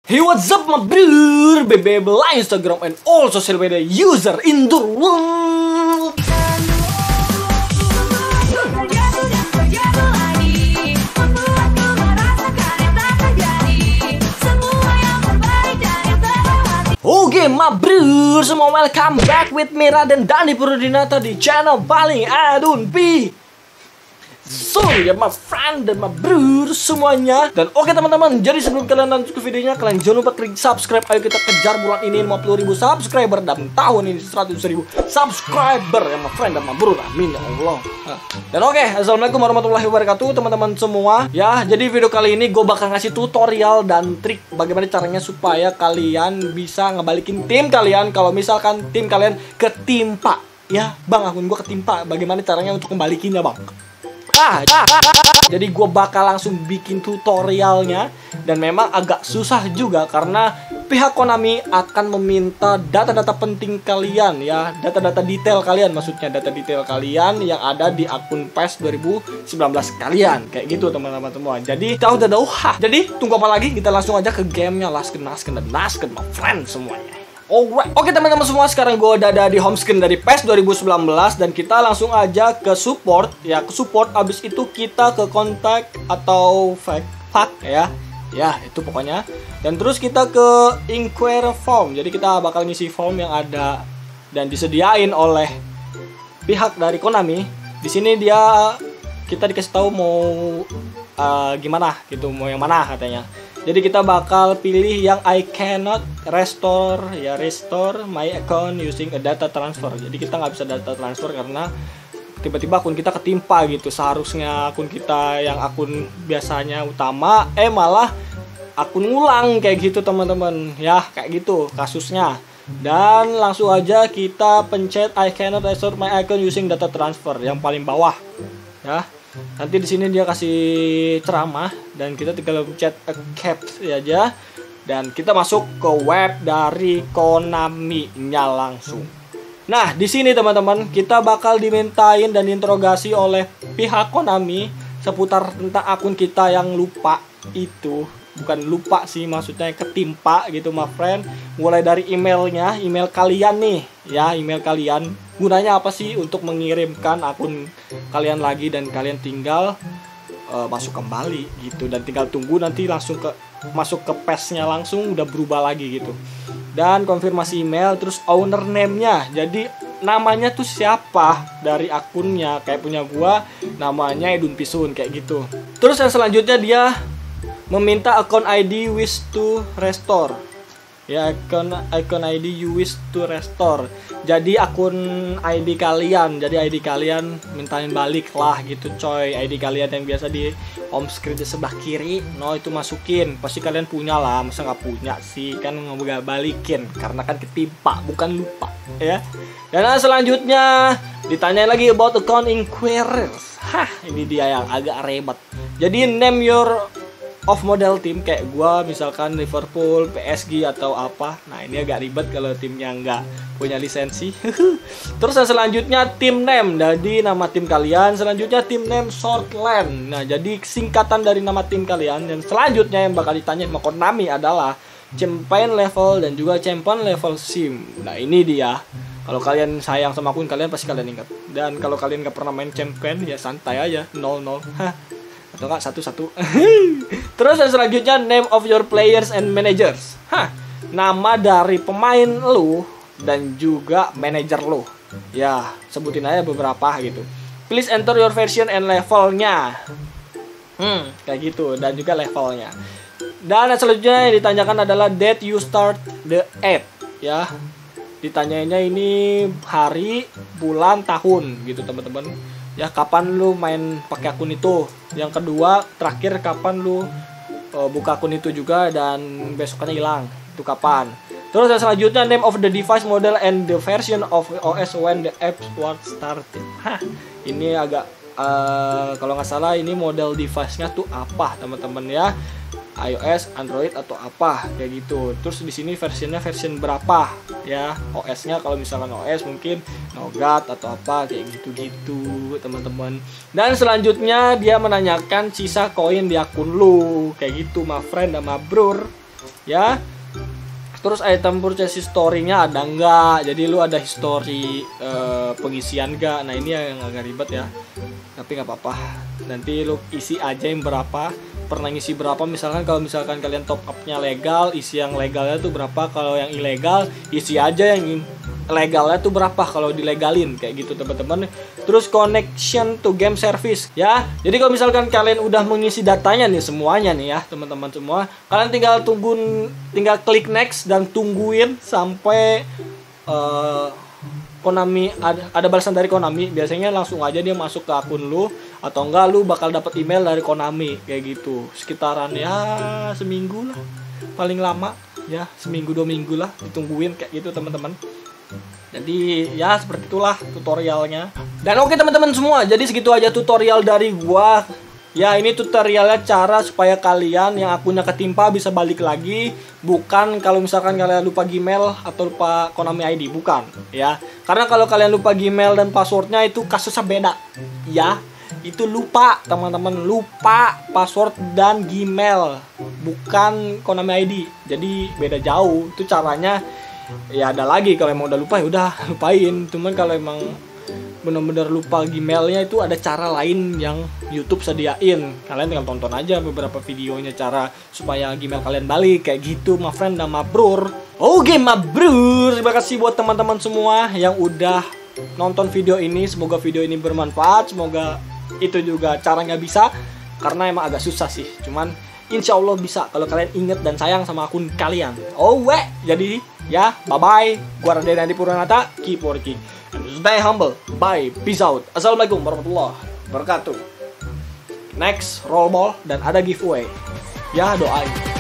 Hey, what's up my brother, BBB, Instagram and all social media user in the world. Oke, my brother, semua welcome back with Mira dan Dani Purudinata di channel paling adun pi. Sorry ya my friend dan my brother semuanya. Dan oke teman-teman, jadi sebelum kalian lanjut ke videonya, kalian jangan lupa klik subscribe. Ayo kita kejar bulan ini 50.000 subscriber dan tahun ini 100.000 subscriber ya my friend dan my brother. Amin ya Allah. Dan oke, assalamualaikum warahmatullahi wabarakatuh teman-teman semua. Ya, jadi video kali ini gue bakal ngasih tutorial dan trik bagaimana caranya supaya kalian bisa ngebalikin tim kalian kalau misalkan tim kalian ketimpa. Ya, bang, akun gue ketimpa. Bagaimana caranya untuk kembalikinnya, bang? Jadi gue bakal langsung bikin tutorialnya. Dan memang agak susah juga karena pihak Konami akan meminta data-data penting kalian ya. Data-data detail kalian, maksudnya data detail kalian yang ada di akun PES 2019 kalian. Kayak gitu teman-teman semua. Jadi jadi tunggu apa lagi, kita langsung aja ke gamenya. Lasken my friend semuanya. Alright, oke teman-teman semua, sekarang gue udah ada di home screen dari PES 2019 dan kita langsung aja ke support ya, ke support. Abis itu kita ke kontak atau fact ya, itu pokoknya. Dan terus kita ke inquiry form. Jadi kita bakal ngisi form yang ada dan disediain oleh pihak dari Konami. Di sini kita dikasih tahu mau gimana gitu, mau yang mana katanya. Jadi kita bakal pilih yang I cannot restore my account using a data transfer. Jadi kita nggak bisa data transfer karena tiba-tiba akun kita ketimpa gitu. Seharusnya akun kita yang akun biasanya utama malah akun ngulang kayak gitu teman-teman. Ya kayak gitu kasusnya. Dan langsung aja kita pencet I cannot restore my account using data transfer yang paling bawah ya. Nanti di sini dia kasih ceramah dan kita tinggal pencet accept aja dan kita masuk ke web dari Konami-nya langsung. Nah, di sini teman-teman kita bakal dimintain dan diinterogasi oleh pihak Konami seputar tentang akun kita yang lupa itu. Bukan lupa sih, maksudnya ketimpa gitu my friend. Mulai dari emailnya, email kalian nih ya, email kalian gunanya apa sih? Untuk mengirimkan akun kalian lagi dan kalian tinggal masuk kembali gitu. Dan tinggal tunggu nanti langsung masuk ke PES-nya langsung udah berubah lagi gitu. Dan konfirmasi email, terus owner name-nya. Jadi namanya tuh siapa dari akunnya, kayak punya gua namanya Edun Pisun kayak gitu. Terus yang selanjutnya dia meminta account ID wish to restore. Ya, account ID you wish to restore. Jadi akun ID kalian, mintain balik lah gitu coy. ID kalian yang biasa di home screen di sebelah kiri, itu masukin. Pasti kalian punya lah, masa nggak punya sih? Kan nggak balikin karena kan ketimpa, bukan lupa ya. Dan selanjutnya ditanyain lagi about account inquiries. Ini dia yang agak ribet. Jadi name your of model tim, kayak gua misalkan Liverpool, PSG atau apa. Nah ini agak ribet kalau timnya nggak punya lisensi. Terus yang selanjutnya tim name, jadi nama tim kalian. Selanjutnya tim name Shortland. Nah jadi singkatan dari nama tim kalian. Dan selanjutnya yang bakal ditanya sama Konami adalah champion level dan juga champion level sim. Nah ini dia. Kalau kalian sayang sama akun kalian pasti kalian ingat. Dan kalau kalian nggak pernah main champion ya santai aja 0-0. Atau enggak 1-1. Terus yang selanjutnya name of your players and managers. Nama dari pemain lu dan juga manajer lu. Ya, sebutin aja beberapa gitu. Please enter your version and levelnya. Kayak gitu, dan juga levelnya. Dan yang selanjutnya yang ditanyakan adalah date you start the app. Ya, ditanyainnya ini hari, bulan, tahun gitu teman-teman. Ya, kapan lu main pakai akun itu. Yang kedua, terakhir kapan lu buka akun itu juga dan besokannya hilang. Itu kapan. Terus yang selanjutnya name of the device model and the version of OS when the app was started. Ini agak kalau nggak salah ini model device-nya tuh apa teman-teman ya. iOS, Android atau apa kayak gitu. Terus di sini versionnya version berapa ya, OS-nya kalau misalkan OS mungkin Nougat atau apa kayak gitu-gitu teman-teman. Dan selanjutnya dia menanyakan sisa koin di akun lu kayak gitu my friend sama bro. ya. Terus item purchase history-nya ada nggak? Jadi lu ada history pengisian nggak? Nah ini yang agak ribet ya. Tapi nggak apa-apa. Nanti lu isi aja yang berapa, pernah ngisi berapa. Misalkan kalau misalkan kalian top up-nya legal, isi yang legalnya tuh berapa. Kalau yang ilegal, isi aja yang legalnya tuh berapa kalau dilegalin, kayak gitu teman-teman. Terus connection to game service ya. Jadi kalau misalkan kalian udah mengisi datanya nih semuanya nih ya teman-teman semua, kalian tinggal klik next dan tungguin sampai Konami ada balasan dari Konami. Biasanya langsung aja dia masuk ke akun lu, atau enggak lu bakal dapat email dari Konami kayak gitu. Sekitaran ya seminggu lah paling lama ya, seminggu 2 minggu lah ditungguin kayak gitu teman-teman. Jadi ya seperti itulah tutorialnya. Dan oke teman-teman semua, jadi segitu aja tutorial dari gua. Ya ini tutorialnya cara supaya kalian yang akunnya ketimpa bisa balik lagi. Bukan kalau misalkan kalian lupa Gmail atau lupa Konami ID, bukan ya. Karena kalau kalian lupa Gmail dan passwordnya itu kasusnya beda ya. Itu lupa teman-teman, lupa password dan Gmail, bukan Konami ID. Jadi beda jauh. Itu caranya ya ada lagi. Kalau emang udah lupa ya udah lupain. Cuman kalau emang bener-bener lupa Gmailnya itu ada cara lain yang YouTube sediain. Kalian tinggal tonton aja beberapa videonya cara supaya Gmail kalian balik kayak gitu, my friend dan my bro. Oke, my bro. Terima kasih buat teman-teman semua yang udah nonton video ini. Semoga video ini bermanfaat. Semoga itu juga caranya bisa, karena emang agak susah sih. Cuman insya Allah bisa kalau kalian inget dan sayang sama akun kalian. Jadi ya, bye-bye. Gua Raden Adi Purwanata, keep working and stay humble. Bye, peace out. Assalamualaikum warahmatullahi wabarakatuh. Next roll ball dan ada giveaway. Ya, doain.